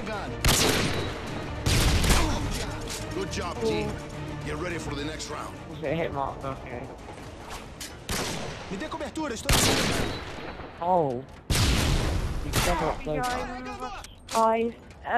chegando. Good job, team. Get ready for the next round. Is it Hitmarker? Okay. Me dê cobertura, estou... Oh. You cannot go. Guys.